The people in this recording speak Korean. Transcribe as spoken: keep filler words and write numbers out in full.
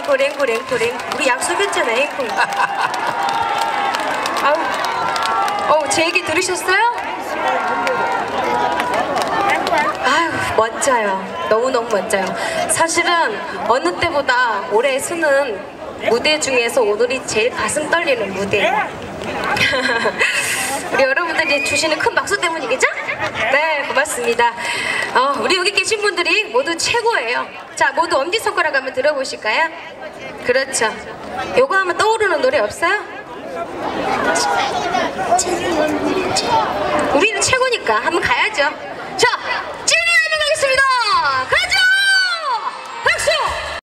앵콜 앵콜 앵콜 앵콜. 우리 약속했잖아 앵콜. 아우, 어우 제 얘기 들으셨어요? 아유 멋져요. 너무너무 멋져요. 사실은 어느 때보다 올해 수는 무대 중에서 오늘이 제일 가슴 떨리는 무대예요. 우리 여러분들이 주시는 큰 박수 때문이겠죠? 네, 고맙습니다. 어, 우리 여기 계신 분들이 모두 최고예요. 자, 모두 엄지손가락 한번 들어보실까요? 그렇죠. 요거 하면 떠오르는 노래 없어요? 우리는 최고니까 한번 가야죠.